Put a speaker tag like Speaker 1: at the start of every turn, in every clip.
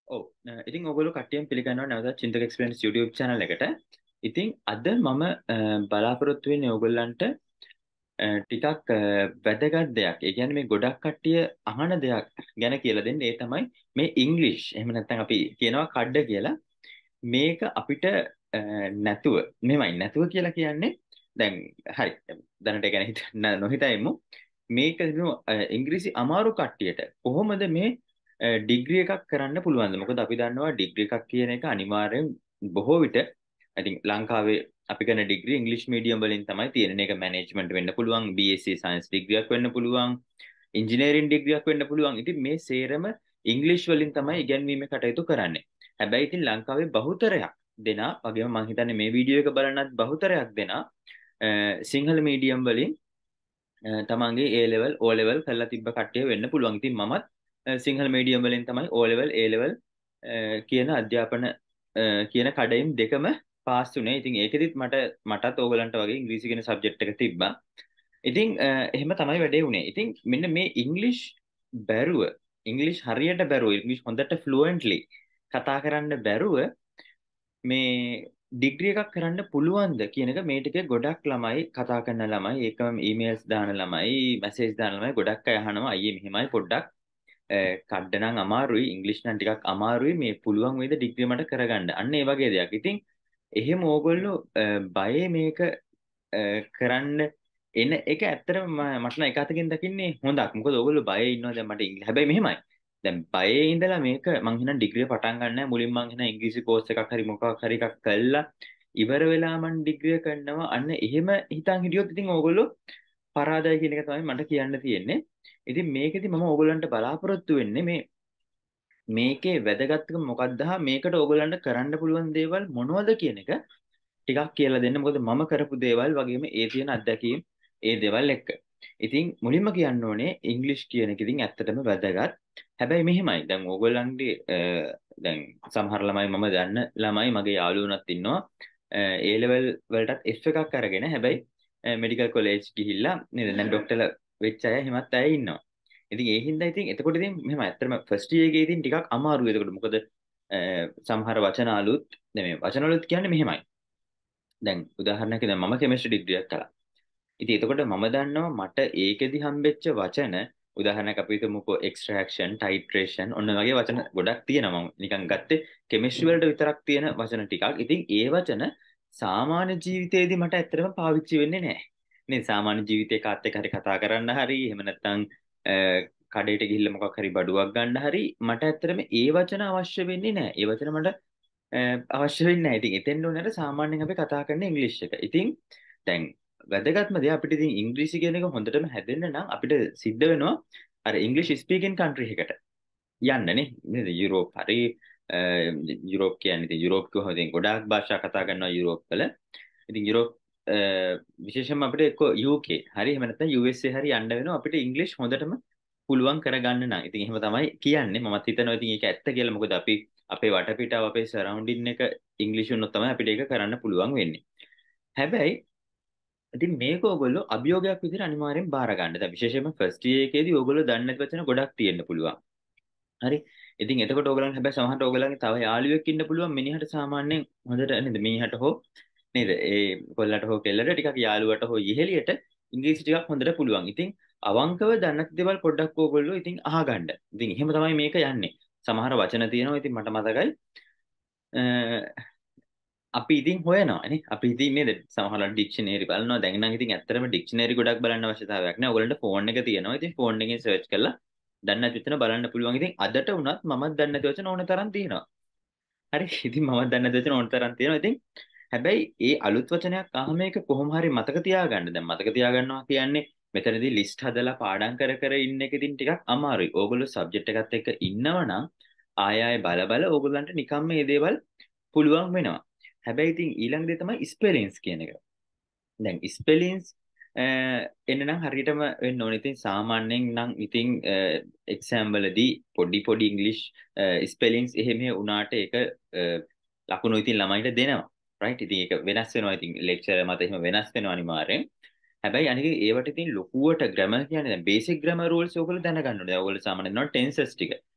Speaker 1: ඔව් ඉතින් ඔයගොල්ලෝ කට්ටියම පිළිගන්නවා නැවතත් චින්තක එක්ස්පීරියන්ස් YouTube channel එකට. ඉතින් අද මම බලාපොරොත්තු වෙන්නේ ඔයගොල්ලන්ට ටිකක් වැදගත් දෙයක්. ඒ කියන්නේ මේ ගොඩක් කට්ටිය අහන දෙයක් ගැන කියලා දෙන්න. ඒ තමයි මේ ඉංග්ලිෂ්. එහෙම නැත්නම් අපි කියනවා කඩ කියලා. මේක අපිට නැතුව මෙහෙමයි නැතුව කියලා කියන්නේ දැන් හරි දැනට ඒ ගැන නොහිතයිමු මේක ඉංග්‍රීසි අමාරු කට්ටියට කොහොමද මේ ඩිග්‍රී එකක් කරන්න පුළුවන්ද මොකද අපි දන්නවා ඩිග්‍රී එකක් කියන එක අනිවාර්යෙන් බොහෝ විට ඉතින් ලංකාවේ අපි කරන ඩිග්‍රී ඉංග්‍රීසි මීඩියම් වලින් තමයි තියෙන්නේ. ඒක මැනේජ්මන්ට් වෙන්න පුළුවන්, BSc සයන්ස් ඩිග්‍රියක් වෙන්න පුළුවන්, ඉංජිනේරින් ඩිග්‍රියක් වෙන්න පුළුවන්. ඉතින් මේ සේරම ඉංග්‍රීසි වලින් තමයි ඉගෙනීමේ කටයුතු කරන්නේ. හැබැයි ඉතින් ලංකාවේ බහුතරයක් දෙනා වගේම මම හිතන්නේ මේ වීඩියෝ එක බලනත් බහුතරයක් දෙනා සිංහල මීඩියම් වලින් තමන්ගේ A level O level කරලා තිබ්බ කට්ටිය වෙන්න පුළුවන්. ඉතින් මමත් සිංහල මීඩියම් වලින් තමයි O level A level කියන අධ්‍යාපන කියන කඩයින් දෙකම පාස් වුණේ. ඉතින් ඒකෙදිත් මටත් ඕගලන්ට වගේ ඉංග්‍රීසි කියන සබ්ජෙක්ට් එක තිබ්බා. ඉතින් එහෙම තමයි වැඩේ වුණේ. ඉතින් මෙන්න මේ ඉංග්ලිෂ් බැරුව ඉංග්ලිෂ් හරියට බැරුව ඉංග්ලිෂ් හොඳට ෆ්ලුවෙන්ට්ලි කතා කරන්න බැරුව මේ ඩිග්‍රී එකක් කරන්න පුළුවන්ද කියන එක මේ ටිකේ ගොඩක් ළමයි කතා කරන ළමයි ඒකම ඊමේල්ස් දාන ළමයි මැසේජ් දාන ළමයි ගොඩක් අය අහනවා අයියේ මෙහෙමයි පොඩ්ඩක් කඩ නම් අමාරුයි ඉංග්‍රීසි නම් ටිකක් අමාරුයි මේ පුළුවන් වේද ඩිග්‍රී මට කරගන්න අන්න ඒ වගේ දෙයක්. ඉතින් එහෙම ඕගොල්ලෝ බයේ මේක කරන්න එන එක ඇත්තටම මට නම් එක අතකින් දකින්නේ හොඳක්. මොකද ඕගොල්ලෝ බයේ ඉන්නවා දැන් මට ඉංග්‍රීසි හැබැයි මෙහෙමයි. දැන් බයේ ඉඳලා මේක මං හිතන ඩිග්‍රිය පටන් ගන්න නැහැ. මුලින් මං හිතන ඉංග්‍රීසි කෝස් එකක් හරි මොකක් හරි එකක් කළා ඉවර වෙලා මං ඩිග්‍රිය කරනවා. අන්න එහෙම හිතන් හිටියොත් ඉතින් ඕගොල්ලෝ පරාදයි කියන එක තමයි මට කියන්න තියෙන්නේ. ඉතින් මේකෙදි මම ඕගොල්ලන්ට බලාපොරොත්තු වෙන්නේ මේකේ වැදගත්කම මොකක්ද මේකට ඕගොල්ලන්ට කරන්න පුළුවන් දේවල් මොනවද කියන එක ටිකක් කියලා දෙන්න. මොකද මම කරපු දේවල් වගේම ඒ තියෙන අත්දැකීම් ඒ දේවල් එක්ක. ඉතින් මුලින්ම කියන්න ඕනේ ඉංග්ලිෂ් කියන එක ඉතින් ඇත්තටම වැදගත්. හැබැයි මෙහෙමයි. දැන් ඕගොල්ලන්ගේ දැන් සමහර ළමයි මම දන්න ළමයි මගේ යාළුවෝනත් ඉන්නවා. A level වලටත් F එකක් අරගෙන හැබැයි මෙඩිකල් කොලෙජ් ගිහිල්ලා නේද දැන් ડોක්ටර්ලා වෙච්ච අය හිමත් අය ඉන්නවා. ඉතින් ඒ හින්දා ඉතින් එතකොට ඉතින් මෙහෙම ඇත්තටම ෆස්ට් ඉයර් එකේ ඉතින් ටිකක් අමාරුයි. එතකොට මොකද සමහර වචන අලුත් නෙමෙයි වචන අලුත් කියන්නේ මෙහෙමයි. දැන් උදාහරණයක් දැන් මම කෙමිස්ට්‍රි ඩිග්‍රියක් කළා. ඉතින් එතකොට මම දන්නවා මට ඒකෙදි හම්බෙච්ච වචන උදාහරණයක් අපි හිතමුකෝ එක්ස්ට්‍රැක්ෂන්, ටයිට්‍රේෂන් ඔන්න වගේ වචන ගොඩක් තියෙනවා. මම නිකන් ගත්තේ කෙමිස්ට්‍රි වලට විතරක් තියෙන වචන ටිකක්. ඉතින් ඒ වචන සාමාන්‍ය ජීවිතේදී මට ඇත්තටම පාවිච්චි වෙන්නේ නැහැ. නේ සාමාන්‍ය ජීවිතේ කාත් එක්ක හරි කතා කරන්න හරි එහෙම නැත්නම් කඩේට ගිහිල්ලා මොකක් හරි බඩුවක් ගන්න හරි මට ඇත්තටම ඒ වචන අවශ්‍ය වෙන්නේ නැහැ. ඒ වචන මට අවශ්‍ය වෙන්නේ නැහැ. ඉතින් එතෙන් උනට සාමාන්‍යයෙන් අපි කතා කරන ඉංග්‍රීසි එක. ඉතින් දැන් වැදගත්ම දේ අපිට ඉතින් ඉංග්‍රීසි කියන එක හොඳටම හැදෙන්න නම් අපිට සිද්ධ වෙනවා අර ඉංග්‍රීසි ස්පීකින් කන්ට්‍රි එකට යන්න නේ. නේද? යුරෝප් හරි යුරෝප් කියන්නේ ඉතින් යුරෝප් කොහොමද ඉතින් ගොඩාක් භාෂා කතා කරනවා යුරෝප් වල. ඉතින් යුරෝප් විශේෂයෙන්ම අපිට එක්ක UK හරි එහෙම නැත්නම් USA හරි යන්න වෙනවා අපිට ඉංග්‍රීසි හොඳටම පුළුවන් කරගන්න නම්. ඉතින් එහෙම තමයි කියන්නේ. මමත් හිතනවා ඉතින් ඒක ඇත්ත කියලා. මොකද අපි අපේ වටපිටාව අපේ සරවුන්ඩින් එක ඉංග්‍රීසි වුණොත් තමයි අපිට ඒක කරන්න පුළුවන් වෙන්නේ. හැබැයි ඉතින් මේක ඕගොල්ලෝ අභියෝගයක් විදිහට අනිවාර්යෙන් බාර ගන්න. දැන් විශේෂයෙන්ම ෆස්ට් ඉයර් එකේදී ඕගොල්ලෝ දන්නේ නැති වචන ගොඩක් තියෙන්න පුළුවන්. හරි. ඉතින් එතකොට ඕගොල්ලන් හැබැයි සමහරට ඕගොල්ලන්ගේ තව යාළුවෙක් ඉන්න පුළුවන් මිනිහට සාමාන්‍යයෙන් හොඳට නේද මිනිහට හෝ නේද ඒ කොල්ලට හෝ කෙල්ලට ටිකක් යාළුවට හෝ ඉහෙලියට ඉංග්‍රීසි ටිකක් හොඳට පුළුවන්. ඉතින් අවංකව දන්නේ නැති දේවල් පොඩ්ඩක් ඕගොල්ලෝ ඉතින් අහගන්න. ඉතින් එහෙම තමයි මේක යන්නේ. සමහර වචන තියෙනවා ඉතින් මට මතකයි අපි ඉතින් හොයනවා නේ. අපි ඉතින් නේද සමහරවල් ඩික්ෂනරි බලනවා. දැන් නම් ඉතින් ඇත්තටම ඩික්ෂනරි ගොඩක් බලන්න අවශ්‍යතාවයක් නැහැ. ඔයගලන්ට ෆෝන් එක තියෙනවා. ඉතින් ෆෝන් එකෙන් සර්ච් කරලා දන්නේ නැති වචන බලන්න පුළුවන්. ඉතින් අදට උනත් මමත් දන්නේ නැති වචන ඕන තරම් තියෙනවා. හරි. ඉතින් මමත් දන්නේ නැති වචන ඕන තරම් තියෙනවා. ඉතින් හැබැයි ඒ අලුත් වචනයක් අහම එක කොහොම හරි මතක තියාගන්න. දැන් මතක තියාගන්නවා කියන්නේ මෙතනදී ලිස්ට් හදලා පාඩම් කර කර ඉන්න එක ඉතින් ටිකක් අමාරුයි. ඕගොල්ලෝ සබ්ජෙක්ට් එකත් එක්ක ඉන්නවනම් ආය ආය බල බල ඕගොල්ලන්ට නිකම්ම මේ දේවල් පුළුවන් වෙනවා. හැබැයි ඉතින් ඊළඟ දේ තමයි ස්පෙලිංස් කියන එක. දැන් ස්පෙලිංස් එන්න නම් හරියටම වෙන්න ඕනේ. ඉතින් සාමාන්‍යයෙන් නම් ඉතින් එක්සෑම් වලදී පොඩි පොඩි ඉංග්ලිෂ් ස්පෙලිංස් එහෙම වුණාට ඒක ලකුණු ඉතින් ළමයින්ට දෙනවා. රයිට්. ඉතින් ඒක වෙනස් වෙනවා. ඉතින් ලෙක්චර් මත එහෙම වෙනස් වෙනවා අනිවාර්යෙන්. හැබැයි අනික ඒවට ඉතින් ලොකුවට ග්‍රැමර් කියන්නේ දැන් බේසික් ග්‍රැමර් රූල්ස් ඔයගොල්ලෝ දැනගන්න ඕනේ. ඔයගොල්ලෝ සාමාන්‍යයෙන් දන්නවා ටෙන්සස් ටික.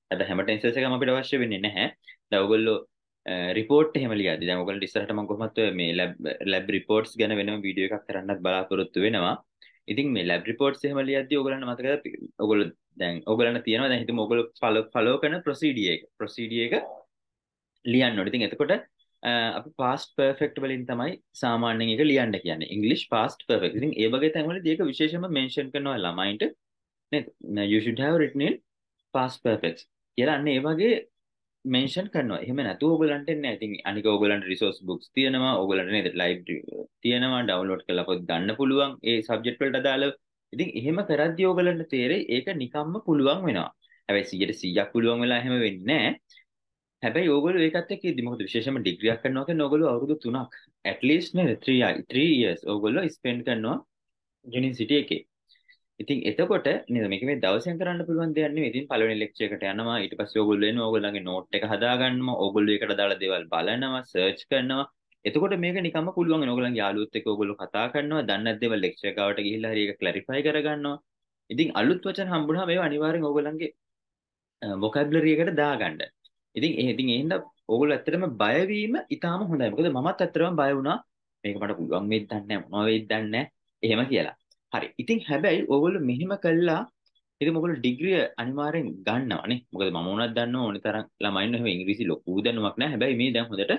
Speaker 1: අද හැම ටෙන්සස් එකම අපිට අවශ්‍ය වෙන්නේ නැහැ. දැන් ඔයගොල්ලෝ රිපෝට් එහෙම ලියද්දි දැන් ඔයගොල්ලෝ ඉස්සරහට මම කොහොමත් ඔය මේ ලැබ් රිපෝට්ස් ගැන වෙනම වීඩියෝ එකක් කරන්නත් බලාපොරොත්තු වෙනවා. ඉතින් මේ ලැබ් රිපෝට්ස් එහෙම ලියද්දි ඔයගොල්ලන්ට මතකද ඔයගොල්ලෝ දැන් ඔයගොල්ලන්ට තියෙනවා දැන් හිතමු ඔයගොල්ලෝ ෆලෝ කරන ප්‍රොසීඩියර් එක ලියන්න ඕනේ. ඉතින් එතකොට අපි past perfect වලින් තමයි සාමාන්‍යයෙන් ඒක ලියන්න කියන්නේ. English past perfect. ඉතින් ඒ වගේ තැන්වලදී ඒක විශේෂයෙන්ම මෙන්ෂන් කරනවා ළමයින්ට නේද? You should have written in past perfect කියලා අන්න ඒ වගේ මෙන්ෂන් කරනවා. එහෙම නැතුව ඔයගලන්ට එන්නේ නැහැ. ඉතින් අනික ඔයගලන්ට රිසෝස් බුක්ස් තියෙනවා. ඔයගලන්ට නේද ලයිබ්‍රරි තියෙනවා. ඩවුන්ලෝඩ් කරලා පොත් ගන්න පුළුවන්. ඒ සබ්ජෙක්ට් වලට අදාළව. ඉතින් එහෙම කරද්දී ඔයගලන්ට තේරෙයි ඒක නිකම්ම පුළුවන් වෙනවා. හැබැයි 100% පුළුවන් වෙලා එහෙම වෙන්නේ නැහැ. හැබැයි ඕගොල්ලෝ ඒකත් එක්ක ඉදි මොකද විශේෂයෙන්ම ඩිග්‍රියක් කරනවා කියන්නේ ඕගොල්ලෝ අවුරුදු 3ක් at least නේද 3 years ඕගොල්ලෝ ස්පෙන්ඩ් කරනවා යුනිවර්සිටි එකේ. ඉතින් එතකොට නේද මේක මේ දවසෙන් කරන්න පුළුවන් දෙයක් නෙවෙයි. ඉතින් පළවෙනි ලෙක්චර් එකට යනවා ඊට පස්සේ ඕගොල්ලෝ එනවා ඕගොල්ලන්ගේ නෝට් එක හදාගන්නවා ඕගොල්ලෝ ඒකට දාලා දේවල් බලනවා සර්ච් කරනවා. එතකොට මේක නිකම්ම පුළුවන් වෙනවා. ඕගොල්ලන්ගේ යාළුවොත් එක්ක ඕගොල්ලෝ කතා කරනවා දන්නේ නැති දේවල් ලෙක්චර් ගාවට ගිහිල්ලා හරි ඒක ක්ලැරිෆයි කරගන්නවා. ඉතින් අලුත් වචන හම්බුනහම ඒවා අනිවාර්යෙන් ඕගොල්ලන්ගේ vocabulary එකට දාගන්න. ඉතින් ඒ හින්දා ඕගොල්ලෝ ඇත්තටම බය වීම ඉතාම හොඳයි. මොකද මමත් ඇත්තටම බය වුණා. මේක මට පුළුවන් වෙයිද දන්නේ නැහැ මොනවා වෙයිද දන්නේ නැහැ. එහෙම කියලා. හරි. ඉතින් හැබැයි ඕගොල්ලෝ මෙහෙම කළා ඉතින් ඔයගොල්ලෝ ඩිග්‍රිය අනිවාර්යෙන් ගන්නවා නේ. මොකද මම උනත් දන්නවා ඕනි තරම් ළමයි ඉන්න එහෙම ඉංග්‍රීසි ලොකු දැනුමක් නැහැ. හැබැයි මේ දැන් හොඳට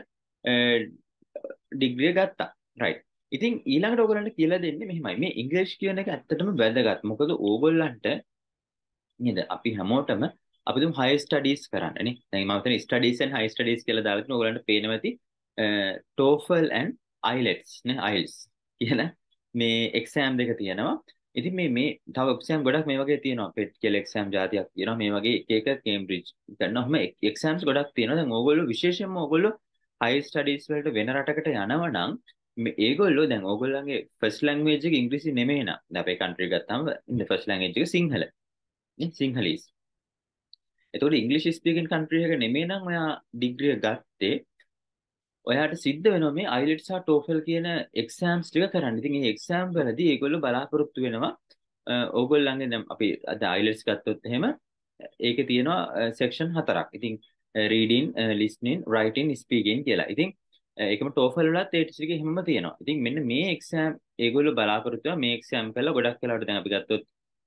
Speaker 1: ඩිග්‍රිය ගත්තා. රයිට්. ඉතින් ඊළඟට ඔයගොල්ලන්ට කියලා දෙන්නේ මෙහෙමයි. මේ ඉංග්‍රීසි කියන එක ඇත්තටම වැදගත්. මොකද ඕගොල්ලන්ට නේද අපි හැමෝටම අපි දුම් හයි ස්ටඩීස් කරන්න නේ. දැන් මම හිතන්නේ ස්ටඩීස් and හයි ස්ටඩීස් කියලා දාලා තියෙනවා. ඔයගොල්ලන්ට පේනවා ඇති TOEFL and IELTS නේ IELTS කියන මේ එක්සෑම් දෙක තියෙනවා. ඉතින් මේ තව එක්සෑම් ගොඩක් මේ වගේ තියෙනවා. PET කියලා එක්සෑම් જાතියක් තියෙනවා. මේ වගේ එක එක කේම්බ්‍රිජ් කරනවාම එක්සෑම්ස් ගොඩක් තියෙනවා. දැන් ඕගොල්ලෝ විශේෂයෙන්ම ඕගොල්ලෝ හයි ස්ටඩීස් වලට වෙන රටකට යනවා නම් ඒගොල්ලෝ දැන් ඕගොල්ලන්ගේ ෆස්ට් ලැන්ග්වේජ් එක ඉංග්‍රීසි නෙමෙයි නේද? දැන් අපේ කන්ට්‍රි ගත්තාම ෆස්ට් ලැන්ග්වේජ් එක සිංහල. නේ සිංහලීස්. එතකොට ඉංග්‍රීසි ස්පීකින් කන්ට්‍රි එක නෙමෙයි නම් ඔයා ඩිග්‍රිය ගත්තේ ඔයාට සිද්ධ වෙනවා මේ IELTS සහ TOEFL කියන එක්සෑම්ස් ටික කරන්න. ඉතින් මේ එක්සෑම් වලදී ඒගොල්ලෝ බලාපොරොත්තු වෙනවා ඕගොල්ලන්ගේ දැන් අපි අද IELTS ගත්තොත් එහෙම ඒකේ තියෙනවා සෙක්ෂන් 4ක්. ඉතින් reading, listening, writing, speaking කියලා. ඉතින් ඒකම TOEFL වලත් ඒ ටික එහෙමම තියෙනවා. ඉතින් මෙන්න මේ එක්සෑම් ඒගොල්ලෝ බලාපොරොත්තු වෙනවා මේ එක්සෑම් කළා ගොඩක් වෙලාවට දැන් අපි ගත්තොත්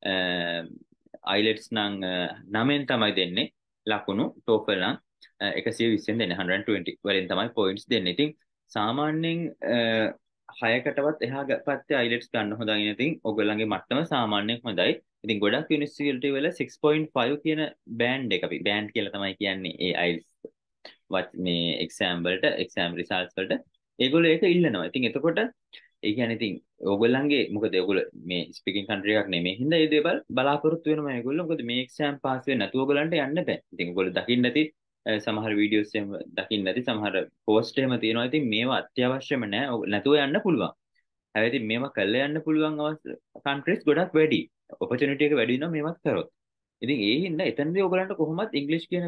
Speaker 1: IELTS නම් 9න් තමයි දෙන්නේ ලකුණු TOEFL නම් 120ෙන් දෙන්නේ 120 වලින් තමයි පොයින්ට්ස් දෙන්නේ. ඉතින් සාමාන්‍යයෙන් 6කටවත් එහා පැත්තේ IELTS ගන්න හොඳයි. ඉතින් ඔයගොල්ලන්ගේ මට්ටම සාමාන්‍යයෙන් හොඳයි. ඉතින් ගොඩක් යුනිවර්සිටි වල 6.5 කියන බෑන්ඩ් එක අපි බෑන්ඩ් කියලා තමයි කියන්නේ ඒ IELTS මේ එක්සෑම් වලට එක්සෑම් රිසල්ට්ස් වලට ඒගොල්ලෝ ඒක ඉල්ලනවා. ඉතින් එතකොට ඒ කියන්නේ ඉතින් ඕගොල්ලන්ගේ මොකද ඕගොල්ලෝ මේ ස්පීකින් කන්ට්‍රි එකක් නෙමෙයි හින්දා ඒ දේවල් බලාපොරොත්තු වෙනවා ඒගොල්ලෝ. මොකද මේ එක්සෑම් පාස් වෙන්නේ නැතුව ඕගොල්ලන්ට යන්න බෑ. ඉතින් ඕගොල්ලෝ දකින්න නැති සමහර වීඩියෝස් එහෙම දකින්න නැති සමහර පෝස්ට් එහෙම තියෙනවා. ඉතින් මේවා අත්‍යවශ්‍යම නෑ. නැතුව යන්න පුළුවන්. හැබැයි ඉතින් මේවා කරලා යන්න පුළුවන් කන්ට්‍රීස් ගොඩක් වැඩි. ඔපචුනිටි එක වැඩි වෙනවා මේවත් කරොත්. ඉතින් ඒ හින්දා එතනදී ඕගොල්ලන්ට කොහොමත් ඉංග්‍රීසි කියන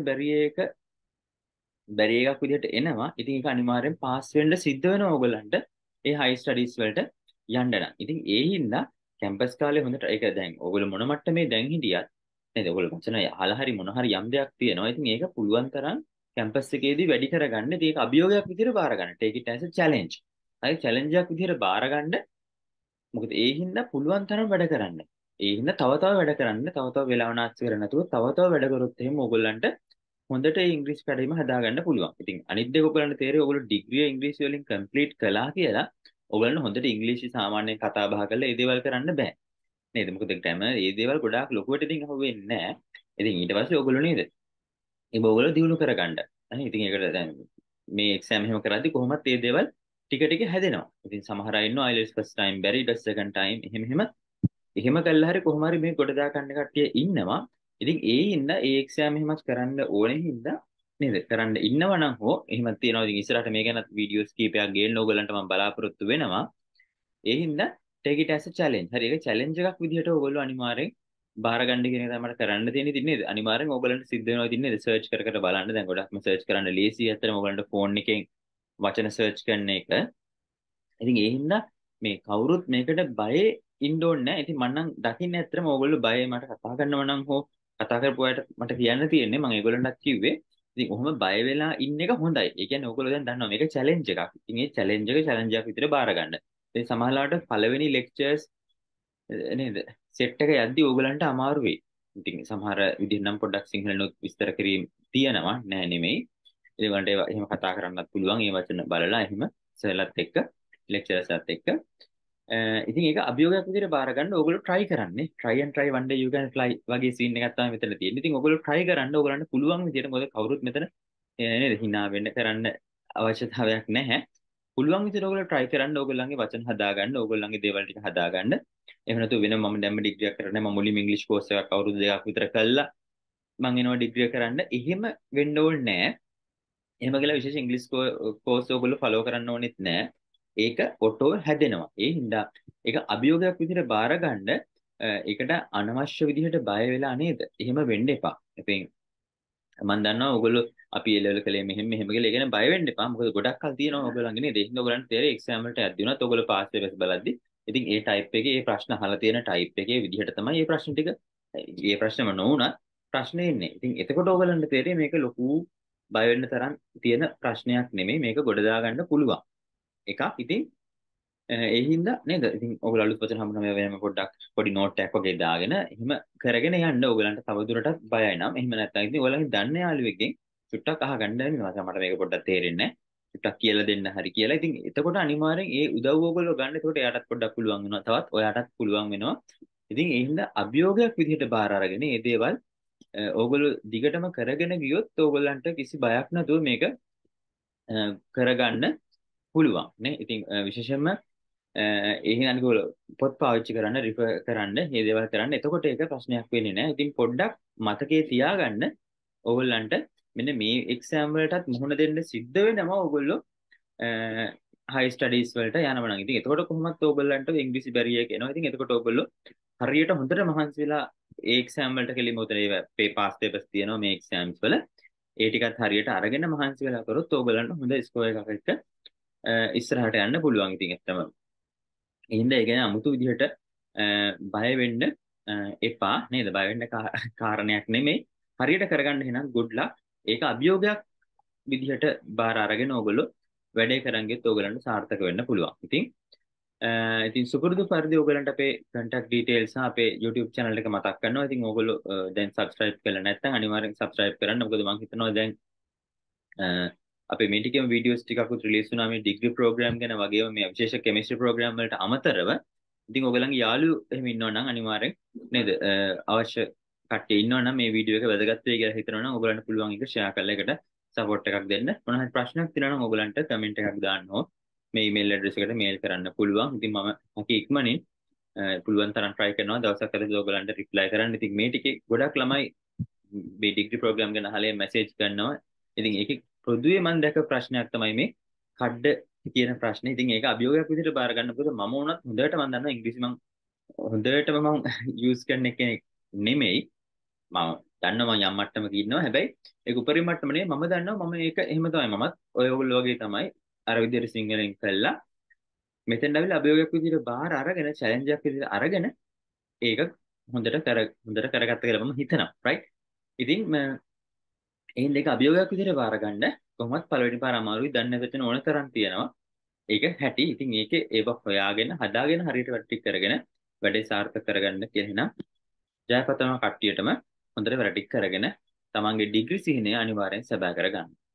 Speaker 1: බැරි එකක් විදිහට එනවා. ඉතින් ඒක අනිවාර්යෙන් පාස් වෙන්න සිද්ධ වෙනවා ඕගොල්ලන්ට. ඒ හයි ස්ටඩීස් වලට යන්න නම්. ඉතින් ඒ හින්දා කැම්පස් කාලේ හොඳට ඒක දැන් ඕගොල්ලෝ මොන මට්ටමේ දැන් හිටියත් නේද ඕගොල්ලෝ වචන අහලා හරි මොන හරි යම් දෙයක් තියෙනවා. ඉතින් ඒක පුළුවන් තරම් කැම්පස් එකේදී වැඩි කරගන්න. ඉතින් ඒක අභියෝගයක් විදිහට බාර ගන්න. take it as a challenge. හරි challenge එකක් විදිහට බාර ගන්න. මොකද ඒ හින්දා පුළුවන් තරම් වැඩ කරන්න. ඒ හින්දා තව තව වැඩ කරන්න. තව තව වෙලාව නාස්ති කරන්නේ නැතුව තව තව වැඩ කරොත් එහෙම ඕගොල්ලන්ට හොඳට ඉංග්‍රීසි පැඩීම හදාගන්න පුළුවන්. ඉතින් අනිත් දෙක ඔයගොල්ලන්ට තේරෙයි ඔයගොල්ලෝ ඩිග්‍රිය ඉංග්‍රීසි වලින් කම්ප්ලීට් කළා කියලා ඔයගොල්ලන්ට හොඳට ඉංග්‍රීසි සාමාන්‍යයෙන් කතා බහ කරලා ඒ දේවල් කරන්න බෑ. නේද? මොකද ග්‍රැමර් ඒ දේවල් ගොඩාක් ලොකුවට ඉතින් අහුවෙන්නේ නැහැ. ඉතින් ඊට පස්සේ ඔයගොල්ලෝ නේද? ඒක ඔයගොල්ලෝ දිනු කරගන්න. අනේ ඉතින් ඒකට දැන් මේ එක්සෑම් එහෙම කරද්දි කොහොමත් මේ දේවල් ටික ටික හැදෙනවා. ඉතින් සමහර අය ඉන්නවා IELTS first time බැරි ඊට second time එහෙම කළා හරි කොහොම හරි මේ ගොඩ දා ගන්න කට්ටිය ඉන්නවා. ඉතින් ඒ හින්දා ඒ එක්සෑම් එහෙමත් කරන්න ඕනේ හින්දා නේද? කරන්න ඉන්නවා නම් හෝ එහෙමත් තියෙනවා. ඉතින් ඉස්සරහට මේ ගැනත් වීඩියෝස් කීපයක් ගේන්න ඕගලන්ට මම බලාපොරොත්තු වෙනවා. ඒ හින්දා take it as a challenge. හරි ඒක challenge එකක් විදිහට ඕගොල්ලෝ අනිවාර්යෙන් බාර ගන්න කියන එක තමයි කරන්න තියෙන්නේ. ඉතින් නේද? අනිවාර්යෙන් ඕගලන්ට සිද්ධ වෙනවා ඉතින් නේද? search කර කර බලන්න. දැන් ගොඩක්ම search කරන්න ලේසි. ඇත්තටම ඕගලන්ට phone එකෙන් වචන search කරන එක. ඉතින් ඒ හින්දා මේ කවුරුත් මේකට බය ඉන්න ඕනේ නැහැ. ඉතින් මම නම් දකින්නේ ඇත්තටම ඕගොල්ලෝ බය මට කතා කරනව නම් හෝ කතා කරපු අයට මට කියන්න තියෙන්නේ මම ඒගොල්ලන්ටත් කිව්වේ ඉතින් ඔහොම බය වෙලා ඉන්න එක හොඳයි. ඒ කියන්නේ ඕගොල්ලෝ දැන් දන්නවා මේක චැලෙන්ජ් එකක්. ඉතින් මේ චැලෙන්ජ් එක චැලෙන්ජ් එකක් විදිහට බාර ගන්න. ඉතින් සමහරවිට පළවෙනි ලෙක්චර්ස් නේද සෙට් එක යද්දි ඕගොල්ලන්ට අමාරු වෙයි. ඉතින් සමහර විදිහ නම් පොඩ්ඩක් සිංහලනොත් විස්තර කිරීම තියෙනවා නෑ නෙමෙයි. ඒගොල්ලන්ට ඒවා එහෙම කතා කරන්නත් පුළුවන්. ඒ වචන බලලා එහෙම සර්ලත් එක්ක ලෙක්චර්ස්ලත් එක්ක ඉතින් ඒක අභියෝගයක් විදිහට බාර ගන්න ඕගොල්ලෝ try කරන්නේ try and try one day you can fly වගේ සීන් එකක් තමයි මෙතන තියෙන්නේ. ඉතින් ඕගොල්ලෝ try කරන්න ඕගොල්ලන්ට පුළුවන් විදිහට මොකද කවුරුත් මෙතන නේද hina වෙන්න කරන්න අවශ්‍යතාවයක් නැහැ. පුළුවන් විදිහට ඕගොල්ලෝ try කරන්න ඕගොල්ලන්ගේ වචන හදාගන්න ඕගොල්ලන්ගේ දේවල් ටික හදාගන්න. එහෙම නැතු වෙන මම දැම්ම ඩිග්‍රියක් කරන්නේ මම මුලින්ම ඉංග්‍රීසි කෝස් එකක් අවුරුදු දෙකක් විතර කළා. මම එනවා ඩිග්‍රිය කරන්න. එහෙම වෙන්න ඕනේ නැහැ. එහෙම කියලා විශේෂ ඉංග්‍රීසි කෝස් ඔයගොල්ලෝ ෆලෝ කරන්න ඕනෙත් නෑ. ඒක ඔටෝ හැදෙනවා. ඒ හින්දා ඒක අභියෝගයක් විදිහට බාර ගන්න ඒකට අනවශ්‍ය විදිහට බය වෙලා නේද? එහෙම වෙන්න එපා. ඉතින් මම දන්නවා ඔයගොල්ලෝ අපි ඒ ලෙවල් කලේ මෙහෙම මෙහෙම කියලා ඒ කියන්නේ බය වෙන්න එපා. මොකද ගොඩක් කල් තියෙනවා ඔයගොල්ලන්ගේ නේද? ඒ හින්දා ඔයගොල්ලන්ට තේරෙයි එක්සෑම් වලට යද්දී උනත් ඔයගොල්ලෝ පාස් වෙස් බලද්දි. ඉතින් ඒ ටයිප් එකේ ඒ ප්‍රශ්න අහලා තියෙන ටයිප් එකේ විදිහට තමයි මේ ප්‍රශ්න ටික මේ ප්‍රශ්නම නොවුනත් ප්‍රශ්නේ ඉන්නේ. ඉතින් එතකොට ඔයගොල්ලන්ට තේරෙයි මේක ලොකු බය වෙන්න තරම් තියෙන ප්‍රශ්නයක් නෙමෙයි මේක ගොඩ දා ගන්න පුළුවන් එකක්. ඉතින් ඒ හින්දා නේද? ඉතින් ඔයගොල්ලෝ අලුත් වචන හම්බුනම වෙනම පොඩ්ඩක් පොඩි නෝට් එකක් වගේ දාගෙන එහෙම කරගෙන යන්න ඕගලන්ට තවදුරටත් බයයි නම් එහෙම නැත්නම් ඉතින් ඔයගොල්ලන්ගේ දන්න යාළුවෙක්ගෙන් චුට්ටක් අහගන්න වෙනවා. මට මේක පොඩ්ඩක් තේරෙන්නේ නැහැ. චුට්ටක් කියලා දෙන්න හරි කියලා. ඉතින් එතකොට අනිවාර්යෙන් ඒ උදව් ඕගොල්ලෝ ගන්න. එතකොට එයාටත් පොඩ්ඩක් පුළුවන් වෙනවා. තවත් ඔයාටත් පුළුවන් වෙනවා. ඉතින් ඒ හින්දා අභියෝගයක් විදිහට බාර අරගෙන මේ දේවල් ඕගොල්ලෝ දිගටම කරගෙන ගියොත් ඕගොල්ලන්ට කිසි බයක් නැතුව මේක කරගන්න පුළුවන් නේ. ඉතින් විශේෂයෙන්ම එහෙනම් අනිකෝල පොත් පාවිච්චි කරන්න රිෆර් කරන්න මේ දේවල් කරන්න. එතකොට ඒක ප්‍රශ්නයක් වෙන්නේ නැහැ. ඉතින් පොඩ්ඩක් මතකයේ තියාගන්න ඕගොල්ලන්ට මෙන්න මේ එක්සෑම් වලටත් මුහුණ දෙන්න සිද්ධ වෙනවා ඕගොල්ලෝ හයි ස්ටඩීස් වලට යනවා නම්. ඉතින් එතකොට කොහොමත් ඕගොල්ලන්ට ඉංග්‍රීසි බැරියර් එනවා. ඉතින් එතකොට ඕගොල්ලෝ හරියට හොඳට මහන්සි වෙලා ඒ එක්සෑම් වලට කෙලිම උතන ඒ පාස් පේපර්ස් තියෙනවා මේ එක්සෑම්ස් වල. ඒ ටිකත් හරියට අරගෙන මහන්සි වෙලා කරොත් ඕගොල්ලන්ට හොඳ ස්කෝර් එකක් එක්ක ඉස්සරහට යන්න පුළුවන්. ඉතින් ඇත්තම ඒ හින්දා ඒ කියන්නේ අමුතු විදිහට බය වෙන්න එපා නේද? බය වෙන්න කාරණයක් නෙමෙයි. හරියට කරගන්න එහෙනම් good luck. ඒක අභියෝගයක් විදිහට බාර අරගෙන ඕගොල්ලෝ වැඩේ කරන් ගියොත් ඕගොල්ලන්ට සාර්ථක වෙන්න පුළුවන්. ඉතින් සුපුරුදු පරිදි ඕගොල්ලන්ට අපේ contact details සහ අපේ YouTube channel එක මතක් කරනවා. ඉතින් ඕගොල්ලෝ දැන් subscribe කරලා නැත්නම් අනිවාර්යෙන් subscribe කරන්න. මොකද මම හිතනවා දැන් අපේ මේ ටිකේම වීඩියෝස් ටිකකුත් රිලීස් වුණා මේ ඩිග්‍රී ප්‍රෝග්‍රෑම් ගැන වගේම මේ විශේෂ කෙමිස්ට්‍රි ප්‍රෝග්‍රෑම් වලට අමතරව. ඉතින් ඔයගලන්ගේ යාළුවෝ එහෙම ඉන්නවා නම් අනිවාර්යෙන් නේද අවශ්‍ය කට්ටිය ඉන්නවා නම් මේ වීඩියෝ එක වැදගත් වෙයි කියලා හිතනවා නම් ඔයගලන්ට පුළුවන් එක ෂෙයා කරලා එකට සපෝට් එකක් දෙන්න. මොන හරි ප්‍රශ්නයක් තියෙනවා නම් ඔයගලන්ට කමෙන්ට් එකක් දාන්න ඕ. මේ ඊමේල් ඇඩ්‍රස් එකට මේල් කරන්න පුළුවන්. ඉතින් මම හැකි ඉක්මනින් පුළුවන් තරම් try කරනවා දවසක් අතරේ ඔයගලන්ට reply කරන්න. ඉතින් මේ ටිකේ ගොඩක් ළමයි මේ ඩිග්‍රී ප්‍රෝග්‍රෑම් ගැන අහලා මැසේජ් කරනවා. ඉතින් ඒකේ පොදුවේ මම දැක ප්‍රශ්නයක් තමයි මේ කඩ කියන ප්‍රශ්නේ. ඉතින් ඒක අභියෝගයක් විදිහට බාර ගන්න. මොකද මම වුණත් හොඳට මම දන්නවා ඉංග්‍රීසි මම හොඳටම මම යූස් කරන කෙනෙක් නෙමෙයි. මම දන්නවා මම යම් මට්ටමක ඉන්නවා. හැබැයි ඒක උපරිම මට්ටම නෙමෙයි. මම දන්නවා මම ඒක එහෙම තමයි. මමත් ඔයගොල්ලෝ වගේ තමයි අර විදිහට සිංහලෙන් කළා. මෙතෙන් ආවිල්ලා අභියෝගයක් විදිහට බාර අරගෙන චැලෙන්ජ් එකක් විදිහට අරගෙන ඒක හොඳට කරගත්ත කියලා මම හිතනවා. රයිට්. ඉතින් එහෙනම් ඒක අභියෝගයක් විදිහට බාර ගන්න කොහොමත් පළවෙනි පාර අමාරුයි. දන්නේ නැති ඕන තරම් තියෙනවා. ඒක හැටි. ඉතින් ඒකේ ඒව හොයාගෙන හදාගෙන හරියට වැඩ ටික කරගෙන වැඩේ සාර්ථක කරගන්න කියලා එහෙනම් ජයපතම කට්ටියටම හොඳට වැඩ ටික කරගෙන තමන්ගේ ඩිග්‍රී සිහිනය අනිවාර්යෙන් සබා කරගන්න.